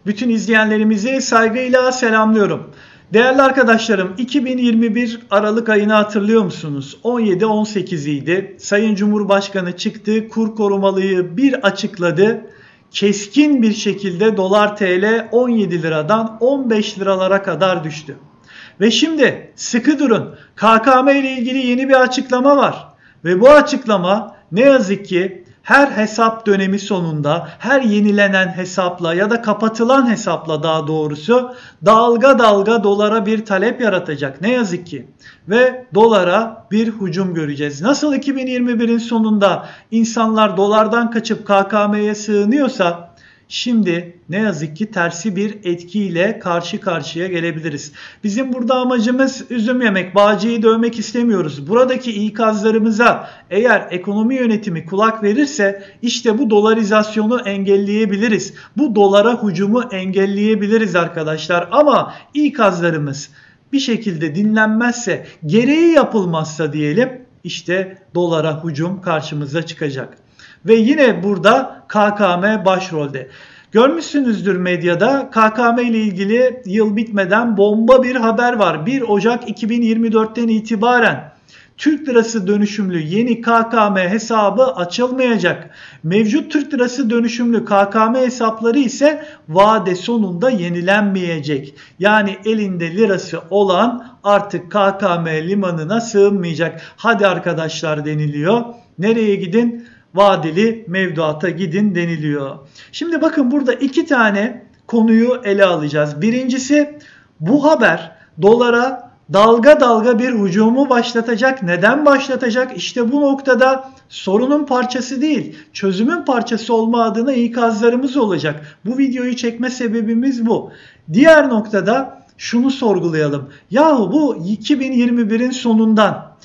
Bütün izleyenlerimizi saygıyla selamlıyorum. Değerli arkadaşlarım, 2021 Aralık ayını hatırlıyor musunuz? 17-18 idi. Sayın Cumhurbaşkanı çıktı, kur korumalıyı bir açıkladı. Keskin bir şekilde dolar TL 17 liradan 15 liralara kadar düştü. Ve şimdi sıkı durun. KKM ile ilgili yeni bir açıklama var. Ve bu açıklama ne yazık ki her hesap dönemi sonunda, her yenilenen hesapla ya da kapatılan hesapla daha doğrusu dalga dalga dolara bir talep yaratacak. Ne yazık ki. Ve dolara bir hücum göreceğiz. Nasıl 2021'in sonunda insanlar dolardan kaçıp KKM'ye sığınıyorsa, şimdi ne yazık ki tersi bir etkiyle karşı karşıya gelebiliriz. Bizim burada amacımız üzüm yemek, bağcıyı dövmek istemiyoruz. Buradaki ikazlarımıza eğer ekonomi yönetimi kulak verirse işte bu dolarizasyonu engelleyebiliriz. Bu dolara hücumu engelleyebiliriz arkadaşlar. Ama ikazlarımız bir şekilde dinlenmezse, gereği yapılmazsa diyelim, işte dolara hücum karşımıza çıkacak. Ve yine burada KKM başrolde. Görmüşsünüzdür medyada, KKM ile ilgili yıl bitmeden bomba bir haber var. 1 Ocak 2024'ten itibaren Türk lirası dönüşümlü yeni KKM hesabı açılmayacak. Mevcut Türk lirası dönüşümlü KKM hesapları ise vade sonunda yenilenmeyecek. Yani elinde lirası olan artık KKM limanına sığınmayacak. Hadi arkadaşlar deniliyor. Nereye gidin? Vadeli mevduata gidin deniliyor. Şimdi bakın burada iki tane konuyu ele alacağız. Birincisi, bu haber dolara dalga dalga bir hücumu başlatacak. Neden başlatacak? İşte bu noktada sorunun parçası değil, çözümün parçası olma adına ikazlarımız olacak. Bu videoyu çekme sebebimiz bu. Diğer noktada şunu sorgulayalım. Yahu bu 2021'in sonundan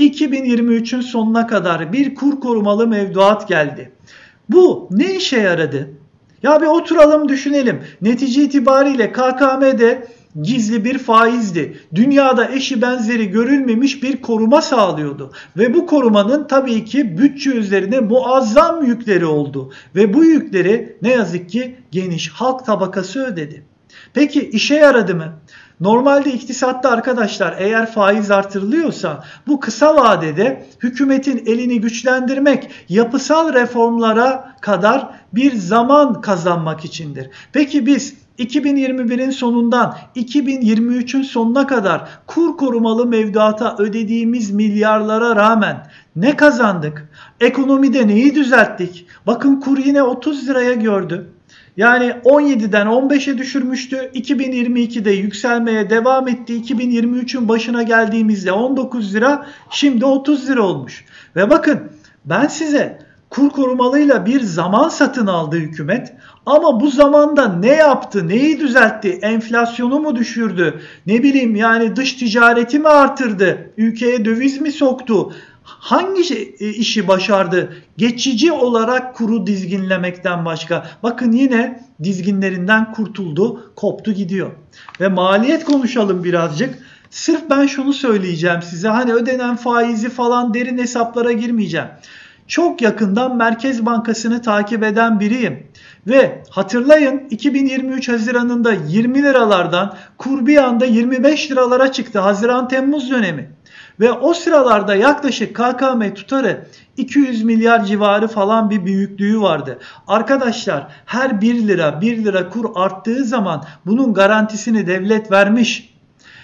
2023'ün sonuna kadar bir kur korumalı mevduat geldi. Bu ne işe yaradı? Ya bir oturalım düşünelim. Netice itibariyle KKM'de gizli bir faizdi. Dünyada eşi benzeri görülmemiş bir koruma sağlıyordu. Ve bu korumanın tabii ki bütçe üzerine muazzam yükleri oldu. Ve bu yükleri ne yazık ki geniş halk tabakası ödedi. Peki işe yaradı mı? Normalde iktisatta arkadaşlar eğer faiz artırılıyorsa bu kısa vadede hükümetin elini güçlendirmek, yapısal reformlara kadar bir zaman kazanmak içindir. Peki biz 2021'in sonundan 2023'ün sonuna kadar kur korumalı mevduata ödediğimiz milyarlara rağmen ne kazandık? Ekonomide neyi düzelttik? Bakın kur yine 30 liraya gördü. Yani 17'den 15'e düşürmüştü. 2022'de yükselmeye devam etti. 2023'ün başına geldiğimizde 19 lira, şimdi 30 lira olmuş. Ve bakın ben size kur korumalıyla bir zaman satın aldı hükümet. Ama bu zamanda ne yaptı, neyi düzeltti, enflasyonu mu düşürdü, ne bileyim yani dış ticareti mi artırdı, ülkeye döviz mi soktu? Hangi işi başardı? Geçici olarak kuru dizginlemekten başka. Bakın yine dizginlerinden kurtuldu, koptu gidiyor. Ve maliyet konuşalım birazcık. Sırf ben şunu söyleyeceğim size. Hani ödenen faizi falan derin hesaplara girmeyeceğim. Çok yakından Merkez Bankası'nı takip eden biriyim. Ve hatırlayın 2023 Haziran'ında 20 liralardan kur bir anda 25 liralara çıktı. Haziran-Temmuz dönemi. Ve o sıralarda yaklaşık KKM tutarı 200 milyar civarı falan bir büyüklüğü vardı. Arkadaşlar her 1 lira kur arttığı zaman bunun garantisini devlet vermiş.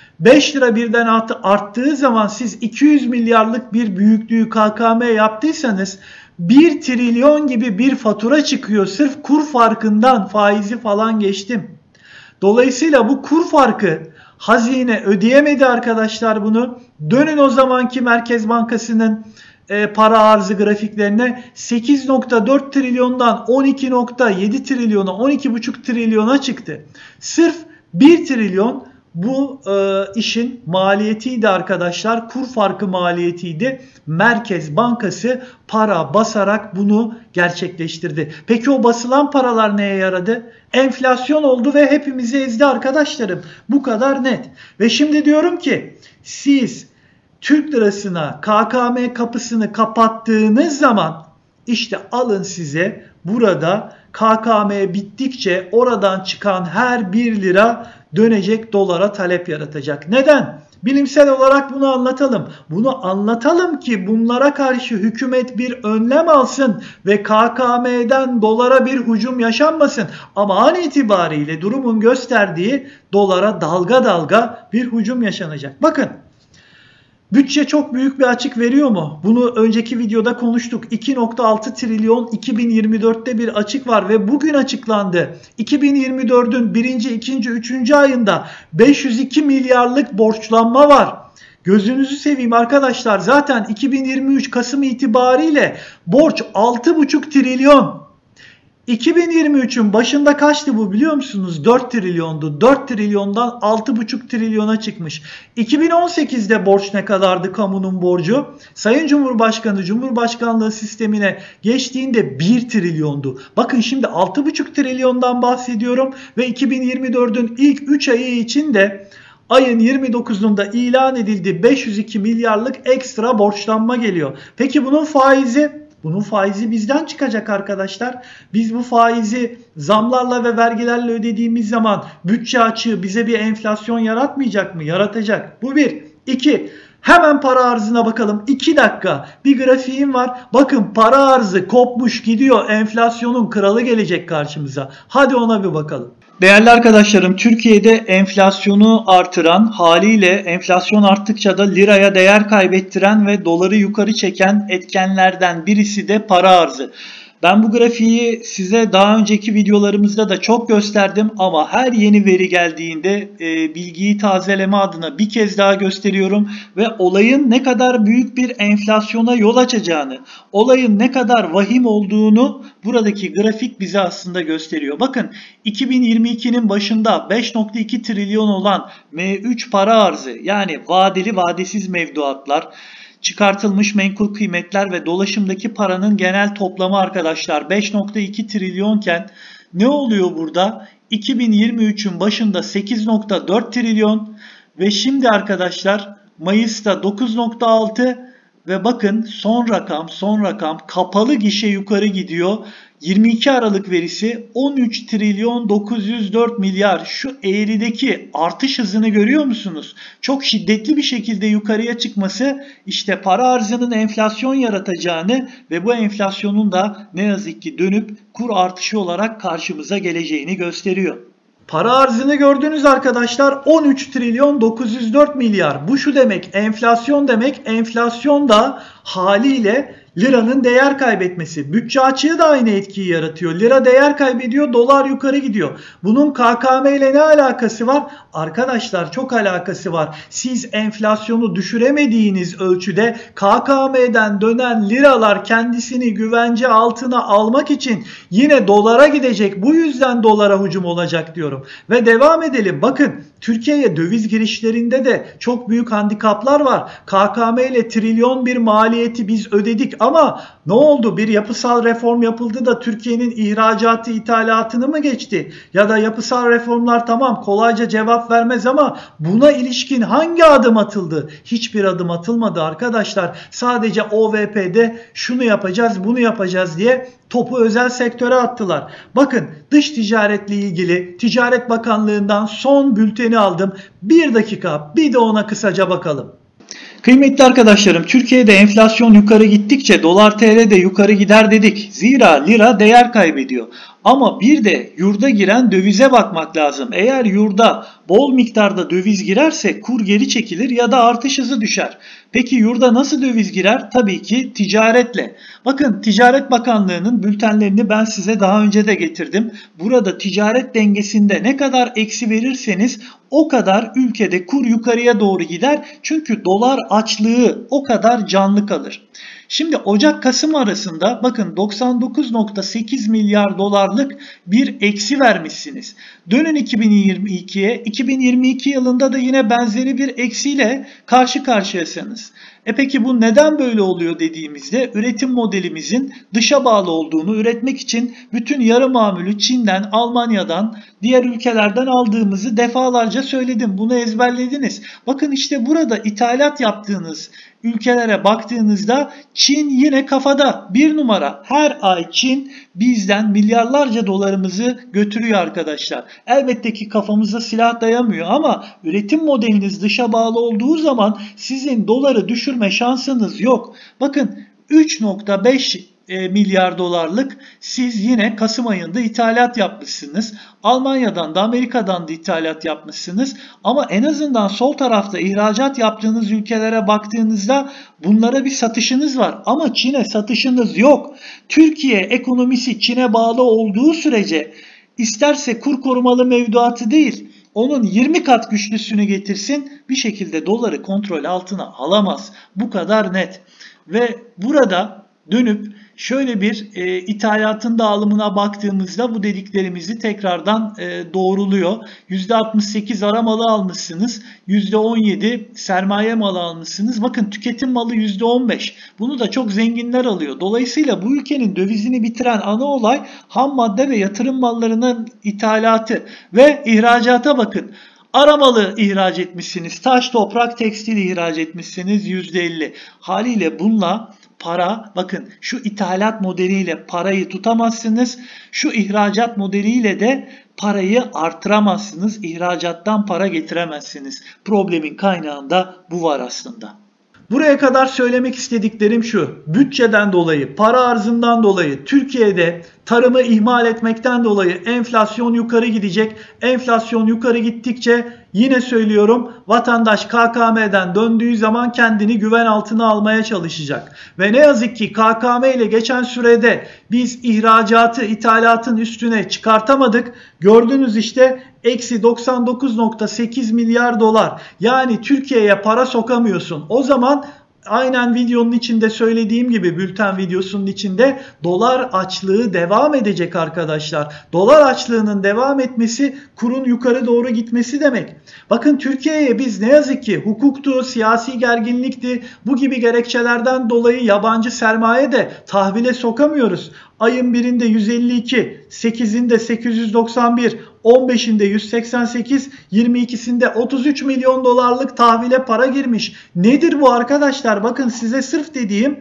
5 lira birden arttığı zaman siz 200 milyarlık bir büyüklüğü KKM yaptıysanız 1 trilyon gibi bir fatura çıkıyor. Sırf kur farkından, faizi falan geçtim. Dolayısıyla bu kur farkı hazine ödeyemedi arkadaşlar bunu. Dönün o zamanki Merkez Bankası'nın para arzı grafiklerine, 8.4 trilyondan 12.7 trilyona, 12.5 trilyona çıktı. Sırf 1 trilyon bu işin maliyetiydi arkadaşlar. Kur farkı maliyetiydi. Merkez Bankası para basarak bunu gerçekleştirdi. Peki o basılan paralar neye yaradı? Enflasyon oldu ve hepimizi ezdi arkadaşlarım. Bu kadar net. Ve şimdi diyorum ki siz Türk lirasına KKM kapısını kapattığınız zaman işte alın size burada KKM bittikçe oradan çıkan her 1 lira dönecek dolara talep yaratacak. Neden? Bilimsel olarak bunu anlatalım. Bunu anlatalım ki bunlara karşı hükümet bir önlem alsın ve KKM'den dolara bir hücum yaşanmasın. Ama an itibariyle durumun gösterdiği dolara dalga dalga bir hücum yaşanacak. Bakın, bütçe çok büyük bir açık veriyor mu? Bunu önceki videoda konuştuk. 2.6 trilyon 2024'te bir açık var ve bugün açıklandı. 2024'ün 1. 2. 3. ayında 502 milyarlık borçlanma var. Gözünüzü seveyim arkadaşlar, zaten 2023 Kasım itibariyle borç 6,5 trilyon. 2023'ün başında kaçtı bu biliyor musunuz? 4 trilyondu. 4 trilyondan 6,5 trilyona çıkmış. 2018'de borç ne kadardı kamunun borcu? Sayın Cumhurbaşkanı Cumhurbaşkanlığı sistemine geçtiğinde 1 trilyondu. Bakın şimdi 6,5 trilyondan bahsediyorum ve 2024'ün ilk 3 ayı içinde ayın 29'unda ilan edildi 502 milyarlık ekstra borçlanma geliyor. Peki bunun faizi? Bunun faizi bizden çıkacak arkadaşlar. Biz bu faizi zamlarla ve vergilerle ödediğimiz zaman bütçe açığı bize bir enflasyon yaratmayacak mı? Yaratacak. Bu bir. İki. Hemen para arzına bakalım. 2 dakika. Bir grafiğim var. Bakın para arzı kopmuş gidiyor. Enflasyonun kralı gelecek karşımıza. Hadi ona bir bakalım. Değerli arkadaşlarım, Türkiye'de enflasyonu artıran, haliyle enflasyon arttıkça da liraya değer kaybettiren ve doları yukarı çeken etkenlerden birisi de para arzı. Ben bu grafiği size daha önceki videolarımızda da çok gösterdim ama her yeni veri geldiğinde bilgiyi tazeleme adına bir kez daha gösteriyorum ve olayın ne kadar büyük bir enflasyona yol açacağını, olayın ne kadar vahim olduğunu buradaki grafik bize aslında gösteriyor. Bakın 2022'nin başında 5,2 trilyon olan M3 para arzı, yani vadeli vadesiz mevduatlar, çıkartılmış menkul kıymetler ve dolaşımdaki paranın genel toplamı arkadaşlar 5,2 trilyonken ne oluyor burada? 2023'ün başında 8,4 trilyon ve şimdi arkadaşlar Mayıs'ta 9,6 ve bakın son rakam kapalı gişe yukarı gidiyor. 22 Aralık verisi 13 trilyon 904 milyar. Şu eğrideki artış hızını görüyor musunuz? Çok şiddetli bir şekilde yukarıya çıkması işte para arzının enflasyon yaratacağını ve bu enflasyonun da ne yazık ki dönüp kur artışı olarak karşımıza geleceğini gösteriyor. Para arzını gördünüz arkadaşlar, 13 trilyon 904 milyar. Bu şu demek, enflasyon demek. Enflasyon da haliyle liranın değer kaybetmesi. Bütçe açığı da aynı etkiyi yaratıyor. Lira değer kaybediyor, dolar yukarı gidiyor. Bunun KKM ile ne alakası var? Arkadaşlar çok alakası var. Siz enflasyonu düşüremediğiniz ölçüde KKM'den dönen liralar kendisini güvence altına almak için yine dolara gidecek. Bu yüzden dolara hücum olacak diyorum. Ve devam edelim. Bakın Türkiye'ye döviz girişlerinde de çok büyük handikaplar var. KKM ile trilyon bir maliyeti biz ödedik ama ne oldu? Bir yapısal reform yapıldı da Türkiye'nin ihracatı ithalatını mı geçti? Ya da yapısal reformlar tamam kolayca cevap vermez ama buna ilişkin hangi adım atıldı? Hiçbir adım atılmadı arkadaşlar. Sadece OVP'de şunu yapacağız, bunu yapacağız diye topu özel sektöre attılar. Bakın dış ticaretle ilgili Ticaret Bakanlığı'ndan son bülteni aldım. Bir dakika bir de ona kısaca bakalım. Kıymetli arkadaşlarım, Türkiye'de enflasyon yukarı gittikçe dolar TL de yukarı gider dedik. Zira lira değer kaybediyor. Ama bir de yurda giren dövize bakmak lazım. Eğer yurda bol miktarda döviz girerse kur geri çekilir ya da artış hızı düşer. Peki yurda nasıl döviz girer? Tabii ki ticaretle. Bakın Ticaret Bakanlığı'nın bültenlerini ben size daha önce de getirdim. Burada ticaret dengesinde ne kadar eksi verirseniz o kadar ülkede kur yukarıya doğru gider. Çünkü dolar açlığı o kadar canlı kalır. Şimdi Ocak-Kasım arasında bakın 99,8 milyar dolarlık bir eksi vermişsiniz. Dönün 2022'ye. 2022 yılında da yine benzeri bir eksiyle karşı karşıyasınız. Peki bu neden böyle oluyor dediğimizde üretim modelimizin dışa bağlı olduğunu, üretmek için bütün yarı mamulü Çin'den, Almanya'dan, diğer ülkelerden aldığımızı defalarca söyledim. Bunu ezberlediniz. Bakın işte burada ithalat yaptığınız ülkelere baktığınızda Çin yine kafada bir numara. Her ay Çin bizden milyarlarca dolarımızı götürüyor arkadaşlar. Elbette ki kafamıza silah dayamıyor ama üretim modeliniz dışa bağlı olduğu zaman sizin doları düşürme şansınız yok. Bakın 3,5 milyar dolarlık siz yine Kasım ayında ithalat yapmışsınız. Almanya'dan da Amerika'dan da ithalat yapmışsınız. Ama en azından sol tarafta ihracat yaptığınız ülkelere baktığınızda bunlara bir satışınız var. Ama Çin'e satışınız yok. Türkiye ekonomisi Çin'e bağlı olduğu sürece isterse kur korumalı mevduatı değil, onun 20 kat güçlüsünü getirsin, bir şekilde doları kontrol altına alamaz. Bu kadar net. Ve burada dönüp şöyle bir ithalatın dağılımına baktığımızda bu dediklerimizi tekrardan doğruluyor. %68 ara malı almışsınız. %17 sermaye malı almışsınız. Bakın tüketim malı %15. Bunu da çok zenginler alıyor. Dolayısıyla bu ülkenin dövizini bitiren ana olay ham madde ve yatırım mallarının ithalatı ve ihracata bakın. Aramalı ihraç etmişsiniz. Taş, toprak, tekstil ihraç etmişsiniz %50. Haliyle bununla para, bakın şu ithalat modeliyle parayı tutamazsınız. Şu ihracat modeliyle de parayı artıramazsınız. İhracattan para getiremezsiniz. Problemin kaynağında bu var aslında. Buraya kadar söylemek istediklerim şu: bütçeden dolayı, para arzından dolayı, Türkiye'de tarımı ihmal etmekten dolayı enflasyon yukarı gidecek. Enflasyon yukarı gittikçe yine söylüyorum, vatandaş KKM'den döndüğü zaman kendini güven altına almaya çalışacak. Ve ne yazık ki KKM ile geçen sürede biz ihracatı ithalatın üstüne çıkartamadık. Gördünüz işte, eksi 99,8 milyar dolar. Yani Türkiye'ye para sokamıyorsun. O zaman aynen videonun içinde söylediğim gibi, bülten videosunun içinde dolar açlığı devam edecek arkadaşlar. Dolar açlığının devam etmesi kurun yukarı doğru gitmesi demek. Bakın Türkiye'ye biz ne yazık ki hukuktu, siyasi gerginlikti, bu gibi gerekçelerden dolayı yabancı sermaye de tahvile sokamıyoruz. Ayın 1'inde 152, 8'inde 891, 15'inde 188, 22'sinde 33 milyon dolarlık tahvile para girmiş. Nedir bu arkadaşlar? Bakın size sırf dediğim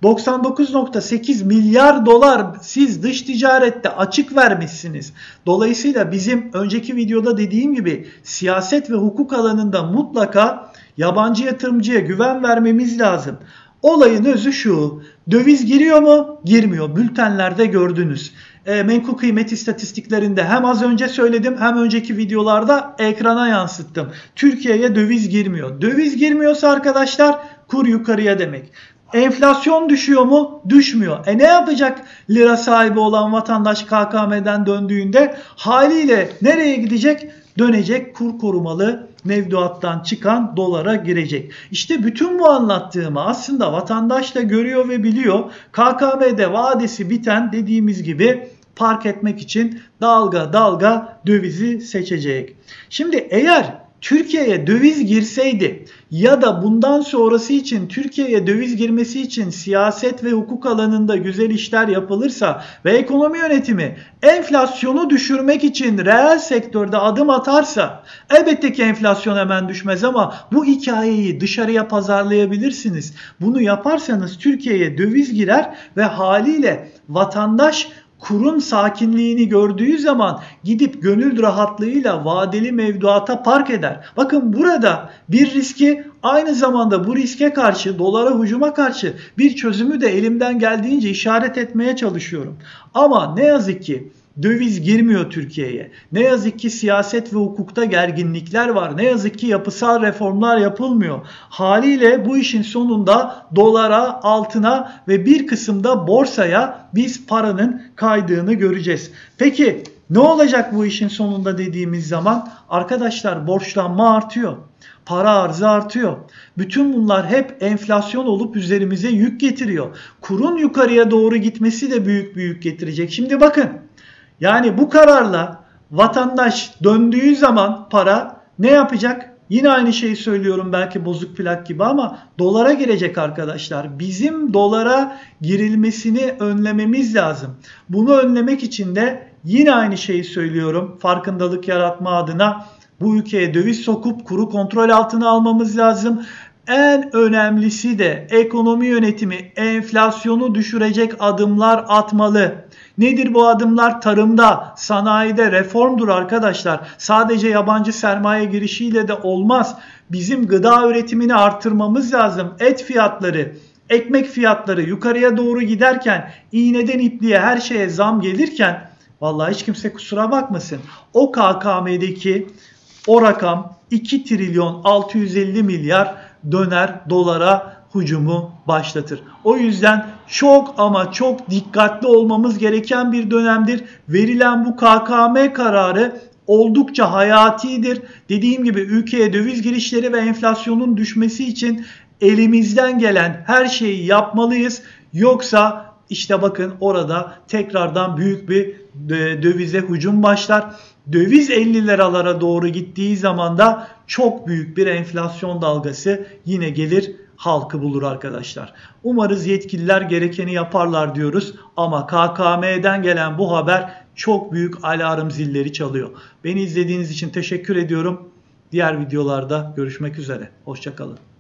99,8 milyar dolar siz dış ticarette açık vermişsiniz. Dolayısıyla bizim önceki videoda dediğim gibi siyaset ve hukuk alanında mutlaka yabancı yatırımcıya güven vermemiz lazım. Olayın özü şu: döviz giriyor mu? Girmiyor. Bültenlerde gördünüz. Menkul kıymet istatistiklerinde hem az önce söyledim hem önceki videolarda ekrana yansıttım. Türkiye'ye döviz girmiyor. Döviz girmiyorsa arkadaşlar kur yukarıya demek. Enflasyon düşüyor mu? Düşmüyor. Ne yapacak lira sahibi olan vatandaş KKM'den döndüğünde? Haliyle nereye gidecek? Dönecek, kur korumalı mevduattan çıkan dolara girecek. İşte bütün bu anlattığımı aslında vatandaş da görüyor ve biliyor. KKM'de vadesi biten, dediğimiz gibi, park etmek için dalga dalga dövizi seçecek. Şimdi eğer Türkiye'ye döviz girseydi ya da bundan sonrası için Türkiye'ye döviz girmesi için siyaset ve hukuk alanında güzel işler yapılırsa ve ekonomi yönetimi enflasyonu düşürmek için reel sektörde adım atarsa, elbette ki enflasyon hemen düşmez ama bu hikayeyi dışarıya pazarlayabilirsiniz. Bunu yaparsanız Türkiye'ye döviz girer ve haliyle vatandaş kurun sakinliğini gördüğü zaman gidip gönül rahatlığıyla vadeli mevduata park eder. Bakın burada bir riski, aynı zamanda bu riske karşı, dolara hücuma karşı bir çözümü de elimden geldiğince işaret etmeye çalışıyorum. Ama ne yazık ki döviz girmiyor Türkiye'ye. Ne yazık ki siyaset ve hukukta gerginlikler var. Ne yazık ki yapısal reformlar yapılmıyor. Haliyle bu işin sonunda dolara, altına ve bir kısımda borsaya biz paranın kaydığını göreceğiz. Peki ne olacak bu işin sonunda dediğimiz zaman? Arkadaşlar borçlanma artıyor. Para arzı artıyor. Bütün bunlar hep enflasyon olup üzerimize yük getiriyor. Kurun yukarıya doğru gitmesi de büyük bir yük getirecek. Şimdi bakın. Yani bu kararla vatandaş döndüğü zaman para ne yapacak? Yine aynı şeyi söylüyorum belki bozuk plak gibi ama dolara girecek arkadaşlar. Bizim dolara girilmesini önlememiz lazım. Bunu önlemek için de yine aynı şeyi söylüyorum. Farkındalık yaratma adına bu ülkeye döviz sokup kuru kontrol altına almamız lazım. En önemlisi de ekonomi yönetimi enflasyonu düşürecek adımlar atmalı. Nedir bu adımlar? Tarımda, sanayide reformdur arkadaşlar. Sadece yabancı sermaye girişiyle de olmaz. Bizim gıda üretimini artırmamız lazım. Et fiyatları, ekmek fiyatları yukarıya doğru giderken, iğneden ipliğe her şeye zam gelirken, vallahi hiç kimse kusura bakmasın. O KKM'deki o rakam 2 trilyon 650 milyar döner dolara hücumu başlatır. O yüzden çok ama çok dikkatli olmamız gereken bir dönemdir. Verilen bu KKM kararı oldukça hayatidir. Dediğim gibi ülkeye döviz girişleri ve enflasyonun düşmesi için elimizden gelen her şeyi yapmalıyız. Yoksa işte bakın orada tekrardan büyük bir dövize hücum başlar. Döviz 50 liralara doğru gittiği zaman da çok büyük bir enflasyon dalgası yine gelir, halkı bulur arkadaşlar. Umarız yetkililer gerekeni yaparlar diyoruz ama KKM'den gelen bu haber çok büyük alarm zilleri çalıyor. Beni izlediğiniz için teşekkür ediyorum. Diğer videolarda görüşmek üzere. Hoşça kalın.